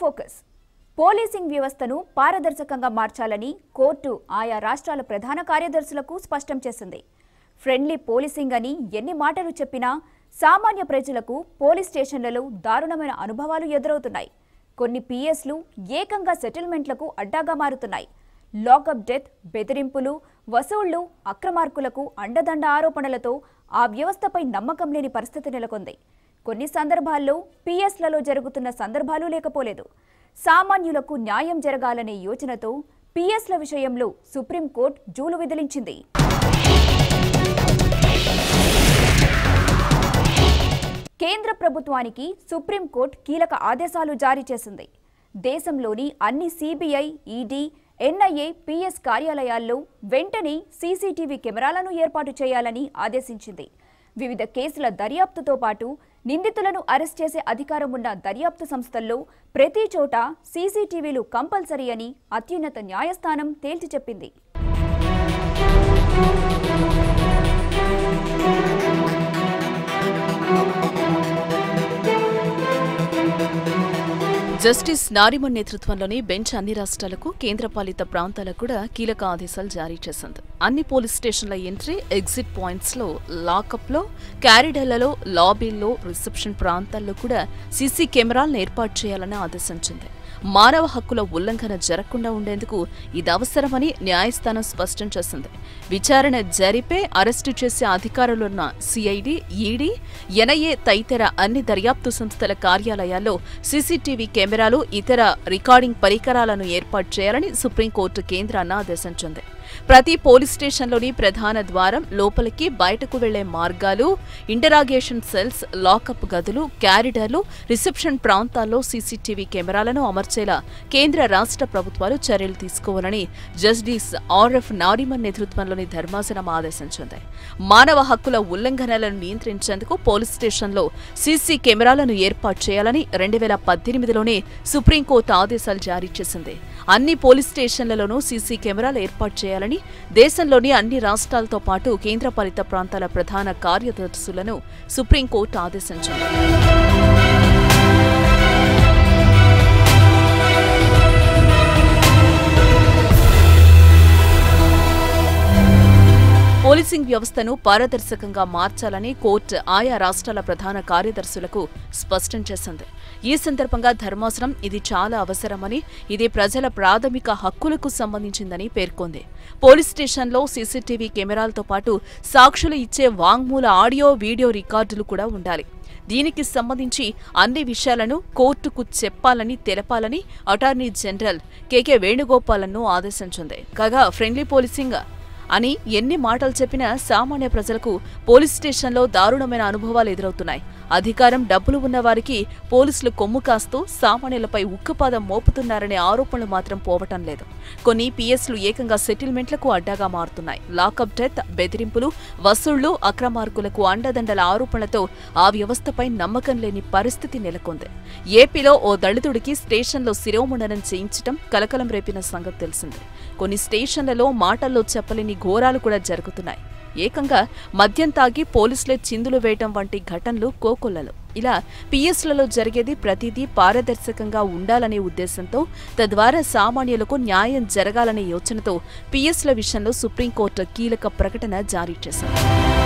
Focus policing వ్యవస్థను పారదర్శకంగా మార్చాలని కోర్టు ఆయా రాష్ట్రాల ప్రధాన కార్యదర్శులకు స్పష్టం చేసింది. ఫ్రెండ్లీ పోలీసింగ్ అని ఎన్ని మాటలు చెప్పినా సామాన్య ప్రజలకు పోలీస్ స్టేషన్లలో దారుణమైన అనుభవాలు ఎదురవుతున్నాయి. కొన్ని పిఎస్లు ఏకంగా సెటిల్మెంట్లకు అడ్డాగా మారుతున్నాయి. లాకప్ డెత్, బెదిరింపులు, వసూళ్లు, అక్రమార్కులకు అండదండ ఆరోపణలతో ఆ వ్యవస్థపై నమ్మకం లేని పరిస్థితి నెలకొంది. కొన్ని సందర్భాల్లో పిఎస్లలో జరుగుతున్న సందర్భాలు లేకపోలేదు. సామాన్యులకు న్యాయం జరగాలనే యోచనతో పిఎస్ల విషయంలో సుప్రీంకోర్టు జూలు విదిలించింది. కేంద్ర ప్రభుత్వానికి సుప్రీంకోర్టు కీలక ఆదేశాలు జారీ చేసింది. దేశంలోని అన్ని సిబిఐ, ఈడీ, ఎన్ఐఏ, పిఎస్ కార్యాలయాల్లో వెంటనే సీసీటీవీ కెమెరాలను ఏర్పాటు చేయాలని ఆదేశించింది. వివిధ కేసుల దర్యాప్తుతో పాటు నిందితులను అరెస్ట్ చేసే అధికారం ఉన్న దర్యాప్తు సంస్థల్లో ప్రతి చోట సీసీటీవీలు కంపల్సరీ అని అత్యున్నత న్యాయస్థానం తేల్చి చెప్పింది. జస్టిస్ నారిమన్ నేతృత్వంలోని బెంచ్ అన్ని రాష్ట్రాలకు, కేంద్రపాలిత ప్రాంతాలకు కూడా కీలక ఆదేశాలు జారీ చేసింది. అన్ని పోలీస్ స్టేషన్ల ఎంట్రీ, ఎగ్జిట్ పాయింట్స్లో, లాకప్లో, క్యారిడార్లలో, లాబీల్లో, రిసెప్షన్ ప్రాంతాల్లో కూడా సీసీ కెమెరాలను ఏర్పాటు చేయాలని ఆదేశించింది. మానవ హక్కుల ఉల్లంఘన జరగకుండా ఉండేందుకు ఇది అవసరమని న్యాయస్థానం స్పష్టం చేసింది. విచారణ జరిపే, అరెస్టు చేసే అధికారులున్న సిఐడి, ఈడీ, ఎన్ఐఏ తదితర అన్ని దర్యాప్తు సంస్థల కార్యాలయాల్లో సీసీటీవీ కెమెరాలు, ఇతర రికార్డింగ్ పరికరాలను ఏర్పాటు చేయాలని సుప్రీంకోర్టు కేంద్రాన్ని ఆదేశించింది. ప్రతి పోలీస్ స్టేషన్లోని ప్రధాన ద్వారం, లోపలికి బయటకు వెళ్లే మార్గాలు, ఇంటరాగేషన్ సెల్స్, లాకప్ గదులు, క్యారిడార్లు, రిసెప్షన్ ప్రాంతాల్లో సీసీటీవీ కెమెరాలను అమర్చేలా కేంద్ర రాష్ట్ర ప్రభుత్వాలు చర్యలు తీసుకోవాలని జస్టిస్ ఆర్ఎఫ్ నారిమన్ నేతృత్వంలోని ధర్మాసనం ఆదేశించింది. మానవ హక్కుల ఉల్లంఘనలను నియంత్రించేందుకు పోలీస్ స్టేషన్లో సీసీ కెమెరాలను ఏర్పాటు చేయాలని 2018లోనే సుప్రీంకోర్టు ఆదేశాలు జారీ చేసింది. అన్ని పోలీస్ స్టేషన్లలోనూ సీసీ కెమెరాలు ఏర్పాటు చేయాలని దేశంలోని అన్ని రాష్ట్రాలతో పాటు కేంద్రపాలిత ప్రాంతాల ప్రధాన కార్యదర్శులను సుప్రీంకోర్టు ఆదేశించింది. పోలీసింగ్ వ్యవస్థను పారదర్శకంగా మార్చాలని కోర్టు ఆయా రాష్ట్రాల ప్రధాన కార్యదర్శులకు స్పష్టం చేసింది. ఈ సందర్భంగా ధర్మాసనం ఇది చాలా అవసరమని, ఇది ప్రజల ప్రాథమిక హక్కులకు సంబంధించిందని పేర్కొంది. పోలీస్ స్టేషన్లో సీసీటీవీ కెమెరాలతో పాటు సాక్షులు ఇచ్చే వాంగ్మూల ఆడియో, వీడియో రికార్డులు కూడా ఉండాలి. దీనికి సంబంధించి అన్ని విషయాలను కోర్టుకు చెప్పాలని తెలపాలని అటార్నీ జనరల్ కెకే వేణుగోపాల్ను ఆదేశించింది. కాగా ఫ్రెండ్లీ పోలీసింగ్ అని ఎన్ని మాటలు చెప్పినా సామాన్య ప్రజలకు పోలీస్ స్టేషన్లో దారుణమైన అనుభవాలు ఎదురవుతున్నాయి. అధికారం, డబ్బులు ఉన్నవారికి పోలీసులు కొమ్ము కాస్తూ సామాన్యులపై ఉక్కుపాదం మోపుతున్నారనే ఆరోపణలు మాత్రం పోవటం లేదు. కొన్ని పిఎస్లు ఏకంగా సెటిల్మెంట్లకు అడ్డాగా మారుతున్నాయి. లాకప్ డెత్, బెదిరింపులు, వసూళ్లు, అక్రమార్కులకు అండదండల ఆరోపణలతో ఆ వ్యవస్థపై నమ్మకం లేని పరిస్థితి నెలకొంది. ఏపీలో ఓ దళితుడికి స్టేషన్లో శిరోముండనం చేయించడం కలకలం రేపిన సంగతి తెలిసిందే. కొన్ని స్టేషన్లలో మాటల్లో చెప్పలేని ఘోరాలు కూడా జరుగుతున్నాయి. ఏకంగా మద్యం తాగి పోలీసులే చిందులు వేయటం వంటి ఘటనలు కోకొల్లలు. ఇలా పిఎస్లలో జరిగేది ప్రతిదీ పారదర్శకంగా ఉండాలనే ఉద్దేశంతో, తద్వారా సామాన్యులకు న్యాయం జరగాలనే యోచనతో పిఎస్ల విషయంలో సుప్రీంకోర్టు కీలక ప్రకటన జారీ చేసింది.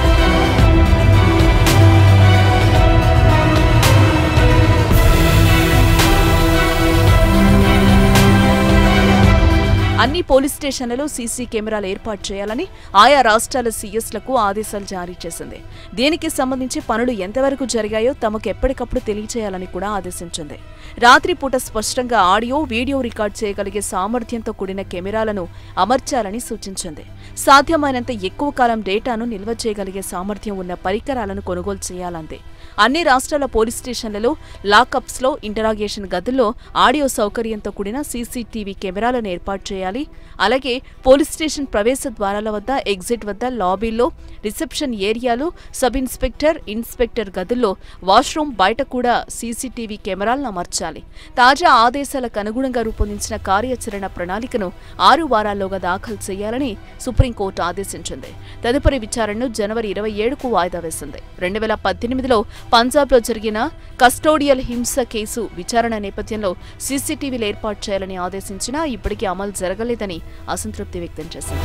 అన్ని పోలీస్ స్టేషన్లలో సీసీ కెమెరాలు ఏర్పాటు చేయాలని ఆయా రాష్ట్రాల సీఎస్లకు ఆదేశాలు జారీ చేసింది. దీనికి సంబంధించి పనులు ఎంతవరకు జరిగాయో తమకు ఎప్పటికప్పుడు తెలియజేయాలని కూడా ఆదేశించింది. రాత్రిపూట స్పష్టంగా ఆడియో, వీడియో రికార్డ్ చేయగలిగే సామర్థ్యంతో కూడిన కెమెరాలను అమర్చాలని సూచించింది. సాధ్యమైనంత ఎక్కువ కాలం డేటాను నిల్వ చేయగలిగే సామర్థ్యం ఉన్న పరికరాలను కొనుగోలు చేయాలంది. అన్ని రాష్ట్రాల పోలీస్ స్టేషన్లలో, లాకప్స్లో, ఇంటరాగేషన్ గదుల్లో ఆడియో సౌకర్యంతో కూడిన సీసీటీవీ కెమెరాలను ఏర్పాటు చేయాలి. చేయాలి. అలాగే పోలీస్ స్టేషన్ ప్రవేశ ద్వారాల వద్ద, ఎగ్జిట్ వద్ద, లాబీల్లో, రిసెప్షన్ ఏరియాలో, సబ్ ఇన్స్పెక్టర్, ఇన్స్పెక్టర్ గదుల్లో, వాష్రూమ్ బయట కూడా సీసీటీవీ కెమెరాలను అమర్చాలి. తాజా ఆదేశాలకు అనుగుణంగా రూపొందించిన కార్యాచరణ ప్రణాళికను 6 వారాల్లోగా దాఖలు చేయాలని సుప్రీంకోర్టు ఆదేశించింది. తదుపరి విచారణను జనవరి 27కు వాయిదా వేసింది. 2018లో పంజాబ్లో జరిగిన కస్టోడియల్ హింస కేసు విచారణ నేపథ్యంలో సీసీటీవీలు ఏర్పాటు చేయాలని ఆదేశించినా ఇప్పటికీ అమలు జరగలేదని అసంతృప్తి వ్యక్తం చేసింది.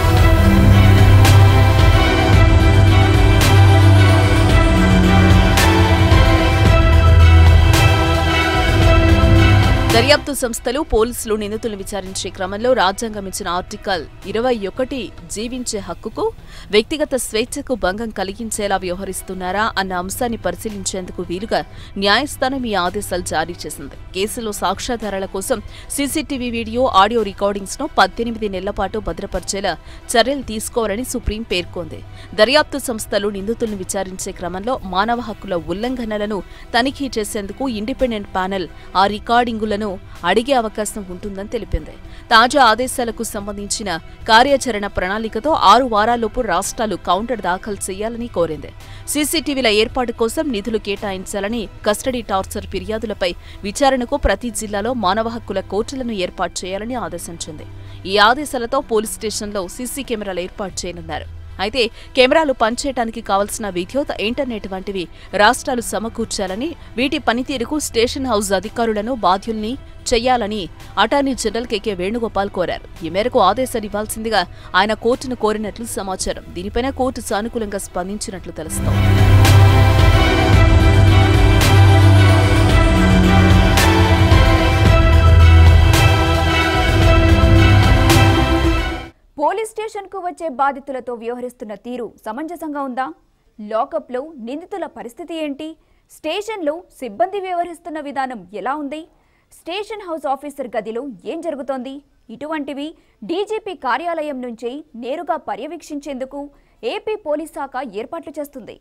దర్యాప్తు సంస్థలు, పోలీసులు నిందితులను విచారించే క్రమంలో రాజ్యాంగం ఇచ్చిన ఆర్టికల్ 21 జీవించే హక్కుకు, వ్యక్తిగత స్వేచ్ఛకు భంగం కలిగించేలా వ్యవహరిస్తున్నారా అన్న అంశాన్ని పరిశీలించేందుకు వీలుగా న్యాయస్థానం ఈ ఆదేశాలు జారీ చేసింది. కేసులో సాక్ష్యాధారాల కోసం సీసీటీవీ వీడియో, ఆడియో రికార్డింగ్స్ ను 18 నెలల పాటు భద్రపరిచేలా చర్యలు తీసుకోవాలని సుప్రీం పేర్కొంది. దర్యాప్తు సంస్థలు నిందితులను విచారించే క్రమంలో మానవ హక్కుల ఉల్లంఘనలను తనిఖీ చేసేందుకు ఇండిపెండెంట్ ప్యానెల్ ఆ రికార్డింగులను అడిగే అవకాశం ఉంటుందని తెలిపింది. తాజా ఆదేశాలకు సంబంధించిన కార్యాచరణ ప్రణాళికతో 6 వారాల్లోపు రాష్ట్రాలు కౌంటర్ దాఖలు చేయాలని కోరింది. సీసీటీవీల ఏర్పాటు కోసం నిధులు కేటాయించాలని, కస్టడీ టార్చర్ ఫిర్యాదులపై విచారణకు ప్రతి జిల్లాలో మానవ హక్కుల కోర్టులను ఏర్పాటు చేయాలని ఆదేశించింది. ఈ ఆదేశాలతో పోలీస్ స్టేషన్లో సీసీ కెమెరాలు ఏర్పాటు చేయనున్నారు. అయితే కెమెరాలు పనిచేయడానికి కావలసిన విద్యుత్, ఇంటర్నెట్ వంటివి రాష్ట్రాలు సమకూర్చాలని, వీటి పనితీరుకు స్టేషన్ హౌస్ అధికారులను బాధ్యుల్ని చెయ్యాలని అటార్నీ జనరల్ కెకే వేణుగోపాల్ కోరారు. ఈ మేరకు ఆదేశాలు ఇవ్వాల్సిందిగా ఆయన కోర్టును కోరినట్లు సమాచారం. దీనిపైన కోర్టు సానుకూలంగా స్పందించినట్లు తెలుస్తోంది. పోలీస్ స్టేషన్కు వచ్చే బాధితులతో వ్యవహరిస్తున్న తీరు సమంజసంగా ఉందా? లాకప్లో నిందితుల పరిస్థితి ఏంటి? స్టేషన్లో సిబ్బంది వ్యవహరిస్తున్న విధానం ఎలా ఉంది? స్టేషన్ హౌస్ ఆఫీసర్ గదిలో ఏం జరుగుతోంది? ఇటువంటివి డీజీపీ కార్యాలయం నుంచే నేరుగా పర్యవేక్షించేందుకు ఏపీ పోలీస్ శాఖ ఏర్పాట్లు చేస్తుంది.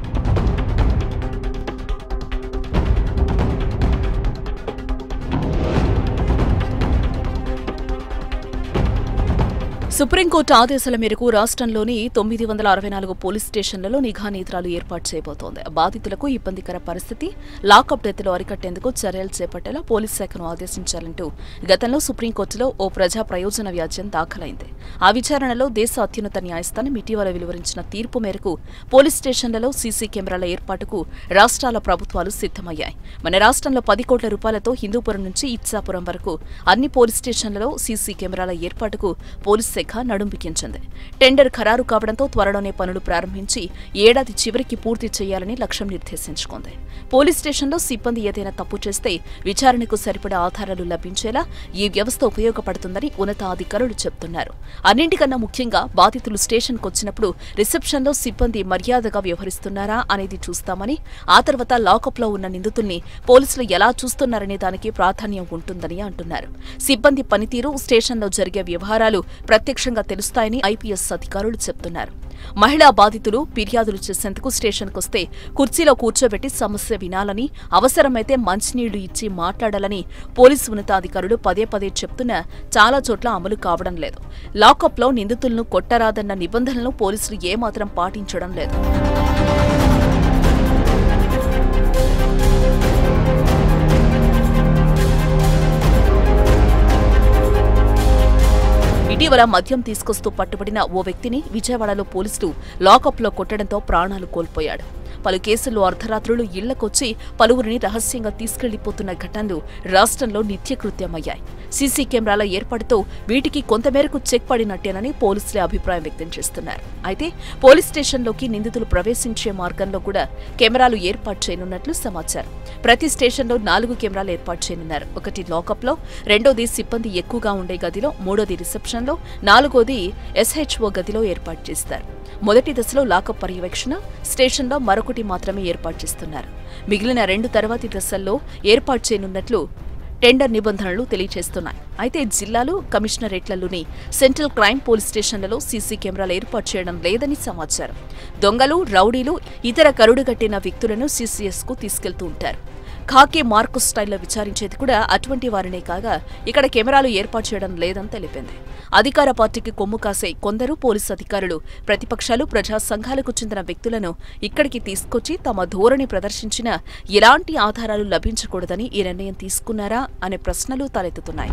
సుప్రీంకోర్టు ఆదేశాల మేరకు రాష్ట్రంలోని 964 పోలీస్ స్టేషన్లలో నిఘా నేత్రాలు ఏర్పాటు చేయబోతోంది. బాధితులకు ఇబ్బందికర పరిస్థితి, లాకప్ డెత్లు అరికట్టేందుకు చర్యలు చేపట్టేలా పోలీస్ శాఖను ఆదేశించాలంటూ గతంలో సుప్రీంకోర్టులో ఓ ప్రజా ప్రయోజన వ్యాజ్యం దాఖలైంది. ఆ విచారణలో దేశ అత్యున్నత న్యాయస్థానం ఇటీవల వెలువరించిన తీర్పు మేరకు పోలీస్ స్టేషన్లలో సీసీ కెమెరాల ఏర్పాటుకు రాష్ట్రాల ప్రభుత్వాలు సిద్ధమయ్యాయి. మన రాష్ట్రంలో 10 కోట్ల రూపాయలతో హిందూపురం నుంచి ఇచ్చాపురం వరకు అన్ని పోలీస్ స్టేషన్లలో సీసీ కెమెరాల ఏర్పాటుకు పోలీస్ శాఖ నడుంబికించింది. టెండర్ ఖరారు కావడంతో త్వరలోనే పనులు ప్రారంభించి ఏడాది చివరికి పూర్తి చేయాలని లక్ష్యం నిర్దేశించుకుంది. పోలీస్ స్టేషన్లో సిబ్బంది ఏదైనా తప్పు చేస్తే విచారణకు సరిపడా ఆధారాలు లభించేలా ఈ వ్యవస్థ ఉపయోగపడుతుందని ఉన్నతాధికారులు చెబుతున్నారు. అన్నింటికన్నా ముఖ్యంగా బాధితులు స్టేషన్కు వచ్చినప్పుడు రిసెప్షన్లో సిబ్బంది మర్యాదగా వ్యవహరిస్తున్నారా అనేది చూస్తామని, ఆ తర్వాత లాకప్లో ఉన్న నిందితుల్ని పోలీసులు ఎలా చూస్తున్నారనే దానికి ప్రాధాన్యం ఉంటుందని అంటున్నారు. సిబ్బంది పనితీరు, స్టేషన్లో జరిగే వ్యవహారాలు ప్రత్యక్షంగా తెలుస్తాయని ఐపీఎస్ అధికారులు చెబుతున్నారు. మహిళా బాధితులు ఫిర్యాదులు చేసేందుకు స్టేషన్కొస్తే కుర్చీలో కూర్చోబెట్టి సమస్య వినాలని, అవసరమైతే మంచినీళ్లు ఇచ్చి మాట్లాడాలని పోలీసు ఉన్నతాధికారులు పదే చెప్తున్నా చాలా చోట్ల అమలు కావడం లేదు. లాకప్లో నిందితులను కొట్టరాదన్న నిబంధనలను పోలీసులు ఏమాత్రం పాటించడం లేదు. ఇటీవల మద్యం తీసుకొస్తూ పట్టుబడిన ఓ వ్యక్తిని విజయవాడలో పోలీసులు లాకప్లో కొట్టడంతో ప్రాణాలు కోల్పోయాడు. పలు కేసుల్లో అర్ధరాత్రులు ఇళ్లకొచ్చి పలువురిని రహస్యంగా తీసుకెళ్లిపోతున్న ఘటనలు రాష్ట్రంలో నిత్యకృత్యమయ్యాయి. సీసీ కెమెరాల ఏర్పాటుతో వీటికి కొంతమేరకు చెక్ పడినట్టేనని పోలీసులే అభిప్రాయం వ్యక్తం చేస్తున్నారు. అయితే పోలీస్ స్టేషన్లోకి నిందితులు ప్రవేశించే మార్గంలో కూడా కెమెరాలు ఏర్పాటు చేయనున్నట్లు సమాచారం. ప్రతి స్టేషన్లో 4 కెమెరాలు ఏర్పాటు చేయనున్నారు. ఒకటి లాకప్లో, రెండోది సిబ్బంది ఎక్కువగా ఉండే గదిలో, మూడోది రిసెప్షన్లో, 4వది ఎస్హెచ్ఓ గదిలో ఏర్పాటు చేస్తారు. మొదటి దశలో లాకప్ పర్యవేక్షణ, స్టేషన్లో మరొకటి మాత్రమే ఏర్పాటు చేస్తున్నారు. మిగిలిన 2 తర్వాతి దశల్లో ఏర్పాటు చేయనున్నట్లు టెండర్ నిబంధనలు తెలియజేస్తున్నాయి. అయితే జిల్లాలు, కమిషనరేట్లలోని సెంట్రల్ క్రైమ్ పోలీస్ స్టేషన్లలో సీసీ కెమెరాలు ఏర్పాటు చేయడం లేదని సమాచారం. దొంగలు, రౌడీలు, ఇతర కరుడుగట్టిన వ్యక్తులను సీసీఎస్కు తీసుకెళ్తూ ఉంటారు. ఖాకీ మార్కు స్టైల్లో విచారించేది కూడా అటువంటి వారినే కాగా ఇక్కడ కెమెరాలు ఏర్పాటు చేయడం లేదని తెలిపింది. అధికార పార్టీకి కొమ్ము కాసే కొందరు పోలీసు అధికారులు, ప్రతిపక్షాలు, ప్రజా సంఘాలకు చెందిన వ్యక్తులను ఇక్కడికి తీసుకొచ్చి తమ ధోరణి ప్రదర్శించినా ఎలాంటి ఆధారాలు లభించకూడదని ఈ నిర్ణయం తీసుకున్నారా అనే ప్రశ్నలు తలెత్తుతున్నాయి.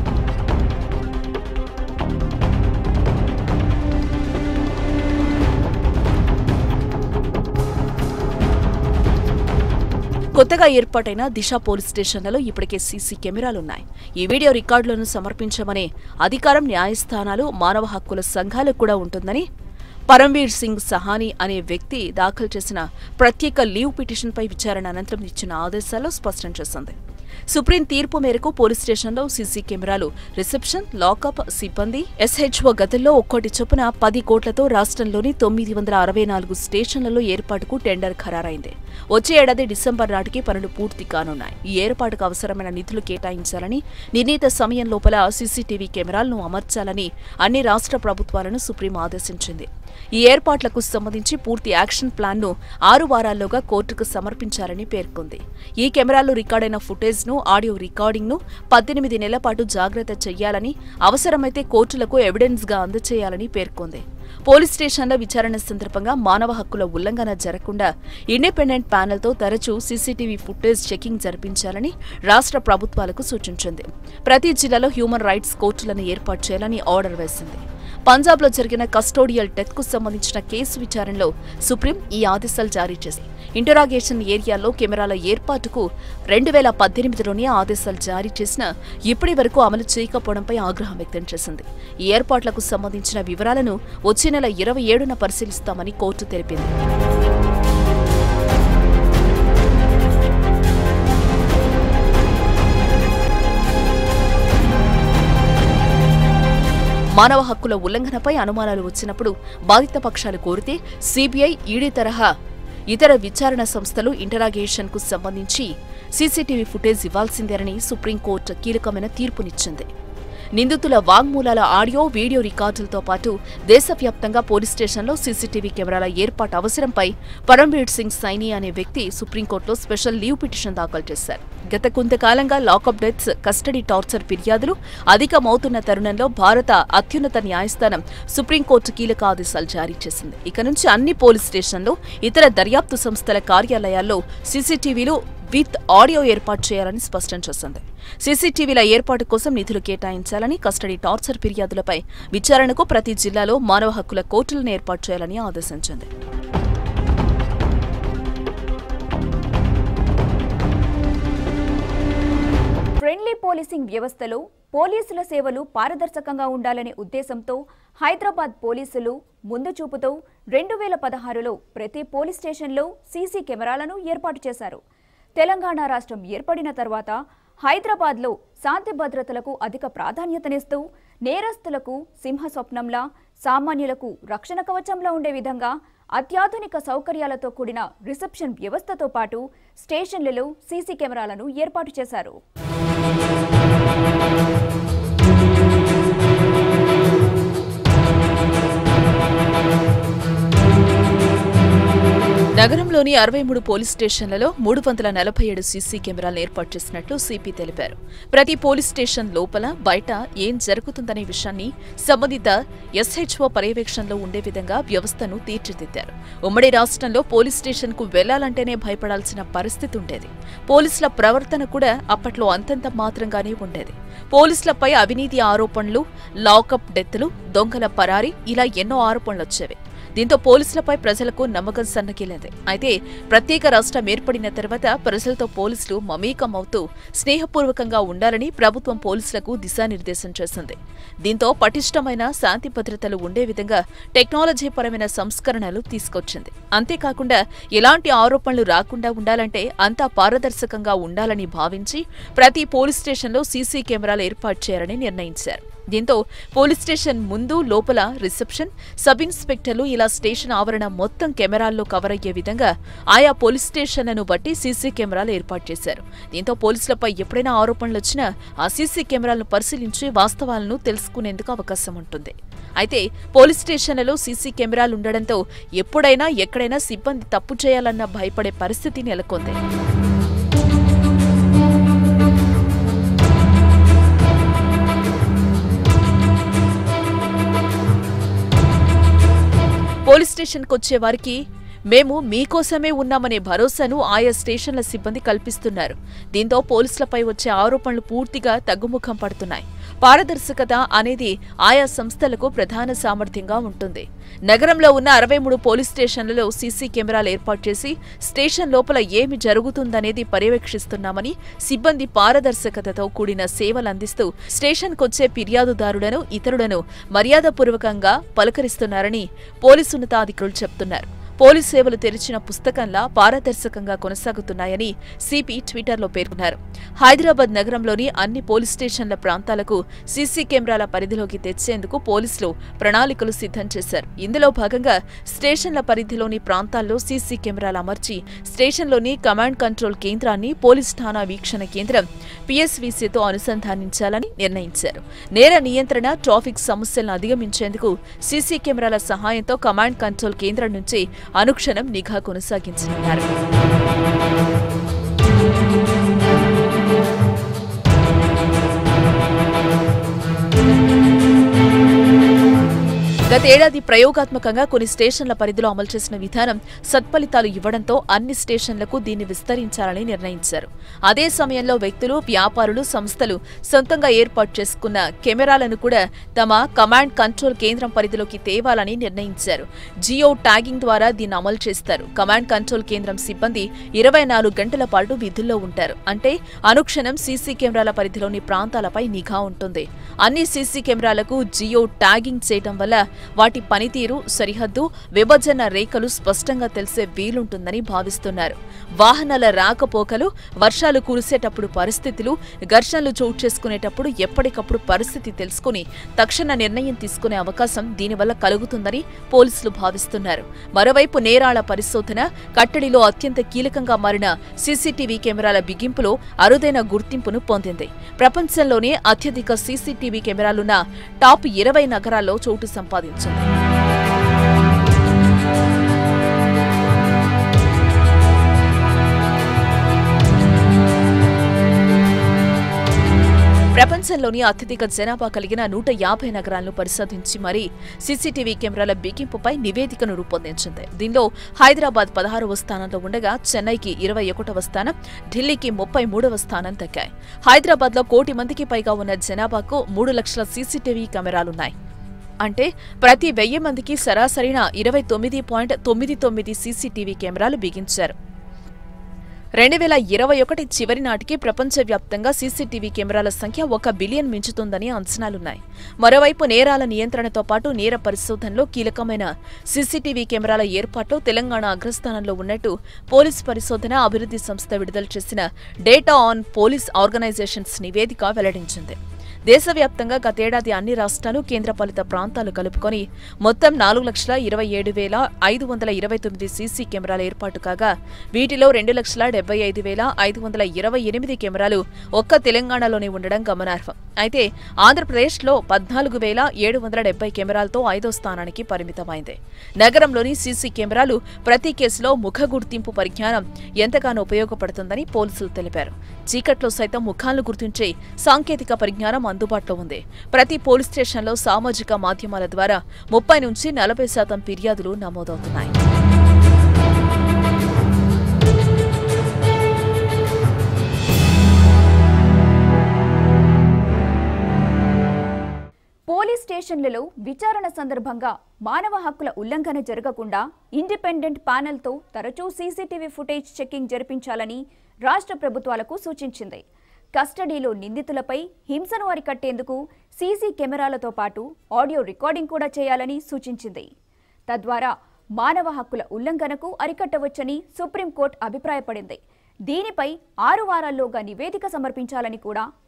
కొత్తగా ఏర్పాటైన దిశ పోలీస్ స్టేషన్లలో ఇప్పటికే సీసీ కెమెరాలున్నాయి. ఈ వీడియో రికార్డులను సమర్పించమనే అధికారం న్యాయస్థానాలు, మానవ హక్కుల సంఘాలకు కూడా ఉంటుందని పరమ్వీర్ సింగ్ సహానీ అనే వ్యక్తి దాఖలు చేసిన ప్రత్యేక లీవ్ పిటిషన్పై విచారణ అనంతరం ఇచ్చిన ఆదేశాల్లో స్పష్టం చేసింది. సుప్రీం తీర్పు మేరకు పోలీస్ స్టేషన్లో సీసీ కెమెరాలు, రిసెప్షన్, లాకప్ సిబ్బంది, ఎస్హెచ్ఓ గదుల్లో ఒక్కోటి చొప్పున 10 కోట్లతో రాష్ట్రంలోని 964 స్టేషన్లలో ఏర్పాటుకు టెండర్ ఖరారైంది. వచ్చే ఏడాది డిసెంబర్ నాటికి పనులు పూర్తి కానున్నాయి. ఈ ఏర్పాటుకు అవసరమైన నిధులు కేటాయించాలని, నిర్ణీత సమయం లోపల సీసీటీవీ కెమెరాలను అమర్చాలని అన్ని రాష్ట్ర ప్రభుత్వాలను సుప్రీం ఆదేశించింది. ఈ ఏర్పాట్లకు సంబంధించి పూర్తి యాక్షన్ ప్లాన్ను 6 వారాల్లోగా కోర్టుకు సమర్పించాలని పేర్కొంది. ఈ కెమెరాల్లో రికార్డైన ఫుటేజ్ను, ఆడియో రికార్డింగ్ను 18 నెలల పాటు జాగ్రత్త చెయ్యాలని, అవసరమైతే కోర్టులకు ఎవిడెన్స్గా అందజేయాలని పేర్కొంది. పోలీస్ స్టేషన్ల విచారణ సందర్భంగా మానవ హక్కుల ఉల్లంఘన జరగకుండా ఇండిపెండెంట్ ప్యానెల్తో తరచూ సీసీటీవీ ఫుటేజ్ చెకింగ్ జరిపించాలని రాష్ట్ర ప్రభుత్వాలకు సూచించింది. ప్రతి జిల్లాలో హ్యూమన్ రైట్స్ కోర్టులను ఏర్పాటు చేయాలని ఆర్డర్ వేసింది. పంజాబ్లో జరిగిన కస్టోడియల్ డెత్కు సంబంధించిన కేసు విచారణలో సుప్రీం ఈ ఆదేశాలు జారీ చేసింది. ఇంటరాగేషన్ ఏరియాల్లో కెమెరాల ఏర్పాటుకు 2018లోనే ఆదేశాలు జారీ చేసినా ఇప్పటి వరకు అమలు చేయకపోవడంపై ఆగ్రహం వ్యక్తం చేసింది. ఈ ఏర్పాట్లకు సంబంధించిన వివరాలను వచ్చే నెల 27న పరిశీలిస్తామని కోర్టు తెలిపింది. మానవ హక్కుల ఉల్లంఘనపై అనుమానాలు వచ్చినప్పుడు బాధిత పక్షాలు కోరితే సీబీఐ, ఈడీ తరహా ఇతర విచారణ సంస్థలు ఇంటరాగేషన్కు సంబంధించి సీసీటీవీ ఫుటేజ్ ఇవ్వాల్సిందేనని సుప్రీంకోర్టు కీలకమైన తీర్పునిచ్చింది. నిందితుల వాంగ్మూలాల ఆడియో, వీడియో రికార్డులతో పాటు దేశవ్యాప్తంగా పోలీస్ స్టేషన్లో సీసీటీవీ కెమెరాల ఏర్పాటు అవసరంపై పరమ్వీర్ సింగ్ సైనీ అనే వ్యక్తి సుప్రీంకోర్టులో స్పెషల్ లీవ్ పిటిషన్ దాఖలు చేశారు. గత కొంతకాలంగా లాకప్ డెత్స్, కస్టడీ టార్చర్ ఫిర్యాదులు అధికమవుతున్న తరుణంలో భారత అత్యున్నత న్యాయస్థానం సుప్రీంకోర్టు కీలక ఆదేశాలు జారీ చేసింది. ఇక నుంచి అన్ని పోలీస్ స్టేషన్లు, ఇతర దర్యాప్తు సంస్థల కార్యాలయాల్లో సీసీటీవీలు విత్ ఆడియో ఏర్పాటు చేయాలని స్పష్టం చేసింది. సీసీటీవీల ఏర్పాటు కోసం నిధులు కేటాయించాలని, కస్టడీ టార్చర్ ఫిర్యాదులపై విచారణకు ప్రతి జిల్లాలో మానవ హక్కుల కోర్టులను ఏర్పాటు చేయాలని ఆదేశించింది. ఫ్రెండ్లీ పోలీసింగ్ వ్యవస్థలో పోలీసుల సేవలు పారదర్శకంగా ఉండాలనే ఉద్దేశంతో హైదరాబాద్ పోలీసులు ముందు చూపుతో 2016లో ప్రతి పోలీస్ స్టేషన్లో సీసీ కెమెరాలను ఏర్పాటు చేశారు. తెలంగాణ రాష్ట్రం ఏర్పడిన తర్వాత హైదరాబాద్లో శాంతి భద్రతలకు అధిక ప్రాధాన్యతనిస్తూ నేరస్తులకు సింహస్వప్నంలా, సామాన్యులకు రక్షణ కవచంలా ఉండే విధంగా అత్యాధునిక సౌకర్యాలతో కూడిన రిసెప్షన్ వ్యవస్థతో పాటు స్టేషన్లలో సీసీ కెమెరాలను ఏర్పాటు చేశారు. నగరంలోని 63 పోలీస్ స్టేషన్లలో 347 సీసీ కెమెరాలను ఏర్పాటు చేసినట్లు సిపి తెలిపారు. ప్రతి పోలీస్ స్టేషన్ లోపల, బయట ఏం జరుగుతుందనే విషయాన్ని సంబంధిత ఎస్హెచ్ఓ పర్యవేక్షణలో ఉండే విధంగా వ్యవస్థను తీర్చిదిద్దారు. ఉమ్మడి రాష్ట్రంలో పోలీస్ స్టేషన్కు వెళ్లాలంటేనే భయపడాల్సిన పరిస్థితి ఉండేది. పోలీసుల ప్రవర్తన కూడా అప్పట్లో అంతంత మాత్రంగానే ఉండేది. పోలీసులపై అవినీతి ఆరోపణలు, లాకప్ డెత్లు, దొంగల పరారీ ఇలా ఎన్నో ఆరోపణలు వచ్చేవి. దీంతో పోలీసులపై ప్రజలకు నమ్మకం సన్నగిల్లింది. అయితే ప్రత్యేక రాష్ట్రం ఏర్పడిన తర్వాత ప్రజలతో పోలీసులు మమేకం అవుతూ స్నేహపూర్వకంగా ఉండాలని ప్రభుత్వం పోలీసులకు దిశానిర్దేశం చేసింది. దీంతో పటిష్టమైన శాంతి భద్రతలు ఉండే విధంగా టెక్నాలజీ పరమైన సంస్కరణలు తీసుకొచ్చింది. అంతేకాకుండా ఎలాంటి ఆరోపణలు రాకుండా ఉండాలంటే అంతా పారదర్శకంగా ఉండాలని భావించి ప్రతి పోలీస్ స్టేషన్లో సీసీ కెమెరాలు ఏర్పాటు చేయాలని నిర్ణయించారు. దీంతో పోలీస్ స్టేషన్ ముందు, లోపల రిసెప్షన్, సబ్ ఇన్స్పెక్టర్లు ఇలా స్టేషన్ ఆవరణ మొత్తం కెమెరాల్లో కవర్ అయ్యే విధంగా ఆయా పోలీస్ స్టేషన్లను బట్టి సీసీ కెమెరాలు ఏర్పాటు చేశారు. దీంతో పోలీసులపై ఎప్పుడైనా ఆరోపణలు వచ్చినా ఆ సీసీ కెమెరాలను పరిశీలించి వాస్తవాలను తెలుసుకునేందుకు అవకాశం ఉంటుంది. అయితే పోలీస్ స్టేషన్లలో సీసీ కెమెరాలు ఉండడంతో ఎప్పుడైనా ఎక్కడైనా సిబ్బంది తప్పు చేయాలన్న భయపడే పరిస్థితి నెలకొంది. పోలీస్ స్టేషన్కు వచ్చే వారికి మేము మీకోసమే ఉన్నామనే భరోసాను ఆయా స్టేషన్ల సిబ్బంది కల్పిస్తున్నారు. దీంతో పోలీసులపై వచ్చే ఆరోపణలు పూర్తిగా తగ్గుముఖం పడుతున్నాయి. పారదర్శకత అనేది ఆయా సంస్థలకు ప్రధాన సామర్థ్యంగా ఉంటుంది. నగరంలో ఉన్న 63 పోలీస్ స్టేషన్లలో సీసీ కెమెరాలు ఏర్పాటు చేసి స్టేషన్ లోపల ఏమి జరుగుతుందనేది పర్యవేక్షిస్తున్నామని, సిబ్బంది పారదర్శకతతో కూడిన సేవలు అందిస్తూ స్టేషన్కొచ్చే ఫిర్యాదుదారులను, ఇతరులను మర్యాదపూర్వకంగా పలకరిస్తున్నారని పోలీసు ఉన్నతాధికారులు చెబుతున్నారు. పోలీస్ సేవలు తెరిచిన పుస్తకంలా పారదర్శకంగా కొనసాగుతున్నాయని సిపి ట్విట్టర్లో పేర్కొన్నారు. హైదరాబాద్ నగరంలోని అన్ని పోలీస్ స్టేషన్ల ప్రాంతాలకు సీసీ కెమెరాల పరిధిలోకి తెచ్చేందుకు పోలీసులు ప్రణాళికలు సిద్ధం చేశారు. ఇందులో భాగంగా స్టేషన్ల పరిధిలోని ప్రాంతాల్లో సీసీ కెమెరాలు అమర్చి స్టేషన్లోని కమాండ్ కంట్రోల్ కేంద్రాన్ని పోలీస్ ఠాణా వీక్షణ కేంద్రం పిఎస్వీసీతో అనుసంధానించాలని నిర్ణయించారు. నేర నియంత్రణ, ట్రాఫిక్ సమస్యలను అధిగమించేందుకు సీసీ కెమెరాల సహాయంతో కమాండ్ కంట్రోల్ కేంద్రం నుంచి అనుక్షణం నిఘా కొనసాగించనున్నారు. గతేడాది ప్రయోగాత్మకంగా కొన్ని స్టేషన్ల పరిధిలో అమలు చేసిన విధానం సత్ఫలితాలు ఇవ్వడంతో అన్ని స్టేషన్లకు దీన్ని విస్తరించాలని నిర్ణయించారు. అదే సమయంలో వ్యక్తులు, వ్యాపారులు, సంస్థలు సొంతంగా ఏర్పాటు చేసుకున్న కెమెరాలను కూడా తమ కమాండ్ కంట్రోల్ కేంద్రం పరిధిలోకి తేవాలని నిర్ణయించారు. జియో ట్యాగింగ్ ద్వారా దీన్ని అమలు చేస్తారు. కమాండ్ కంట్రోల్ కేంద్రం సిబ్బంది 24 గంటల పాటు విధుల్లో ఉంటారు. అంటే అనుక్షణం సీసీ కెమెరాల పరిధిలోని ప్రాంతాలపై నిఘా ఉంటుంది. అన్ని సీసీ కెమెరాలకు జియో ట్యాగింగ్ చేయడం వల్ల వాటి పనితీరు, సరిహద్దు, విభజన రేఖలు స్పష్టంగా తెలిసే వీలుంటుందని భావిస్తున్నారు. వాహనాల రాకపోకలు, వర్షాలు కురిసేటప్పుడు పరిస్థితులు, ఘర్షణలు చోటు చేసుకునేటప్పుడు ఎప్పటికప్పుడు పరిస్థితి తెలుసుకుని తక్షణ నిర్ణయం తీసుకునే అవకాశం దీనివల్ల కలుగుతుందని పోలీసులు భావిస్తున్నారు. మరోవైపు నేరాల పరిశోధన, కట్టడిలో అత్యంత కీలకంగా మారిన సీసీటీవీ కెమెరాల బిగింపులో అరుదైన గుర్తింపును పొందింది. ప్రపంచంలోనే అత్యధిక సీసీటీవీ కెమెరాలున్న టాప్ 20 నగరాల్లో చోటు సంపాదించింది. ప్రపంచంలోని అత్యధిక జనాభా కలిగిన 150 నగరాలను పరిశోధించి మరీ సీసీటీవీ కెమెరాల బిగింపుపై నివేదికను రూపొందించింది. దీనిలో హైదరాబాద్ 16వ స్థానంలో ఉండగా చెన్నైకి 21వ స్థానం, ఢిల్లీకి 33వ స్థానం దక్కాయి. హైదరాబాద్లో 1 కోటి మందికి పైగా ఉన్న జనాభాకు 3 లక్షల సీసీటీవీ కెమెరాలున్నాయి. అంటే ప్రతి 1000 మందికి సరాసరిన 29.99 సీసీటీవీ కెమెరాలు బిగించారు. 2021 చివరి నాటికి ప్రపంచవ్యాప్తంగా సీసీటీవీ కెమెరాల సంఖ్య 1 బిలియన్ మించుతుందని అంచనాలున్నాయి. మరోవైపు నేరాల నియంత్రణతో పాటు నేర పరిశోధనలో కీలకమైన సీసీటీవీ కెమెరాల ఏర్పాటులో తెలంగాణ అగ్రస్థానంలో ఉన్నట్టు పోలీస్ పరిశోధన అభివృద్ధి సంస్థ విడుదల చేసిన డేటా ఆన్ పోలీస్ ఆర్గనైజేషన్స్ నివేదిక వెల్లడించింది. దేశవ్యాప్తంగా గతేడాది అన్ని రాష్ట్రాలు, కేంద్రపాలిత ప్రాంతాలు కలుపుకొని మొత్తం 4,27,529 సీసీ కెమెరాల ఏర్పాటు కాగా వీటిలో 2,75,528 కెమెరాలు ఒక్క తెలంగాణలోనే ఉండడం గమనార్హం. అయితే ఆంధ్రప్రదేశ్లో 14,770 కెమెరాలతో 5వ స్థానానికి పరిమితమైంది. నగరంలోని సీసీ కెమెరాలు ప్రతి కేసులో ముఖ గుర్తింపు పరిజ్ఞానం ఎంతగానో ఉపయోగపడుతుందని పోలీసులు తెలిపారు. చీకట్లో సైతం ముఖాలను గుర్తించే సాంకేతిక పరిజ్ఞానం అందుబాటులో ఉంది. ప్రతి పోలీస్ స్టేషన్లో సామాజిక మాధ్యమాల ద్వారా 30 నుంచి 40% ఫిర్యాదులు నమోదవుతున్నాయి. పోలీస్ స్టేషన్లలో విచారణ సందర్భంగా మానవ హక్కుల ఉల్లంఘన జరగకుండా ఇండిపెండెంట్ ప్యానెల్తో తరచూ సీసీటీవీ ఫుటేజ్ చెకింగ్ జరిపించాలని రాష్ట్ర ప్రభుత్వాలకు సూచించింది. కస్టడీలో నిందితులపై హింసను అరికట్టేందుకు సీసీ కెమెరాలతో పాటు ఆడియో రికార్డింగ్ కూడా చేయాలని సూచించింది. తద్వారా మానవ హక్కుల ఉల్లంఘనకు అరికట్టవచ్చని సుప్రీంకోర్టు అభిప్రాయపడింది. దీనిపై 6 వారాల్లోగా నివేదిక సమర్పించాలని కూడా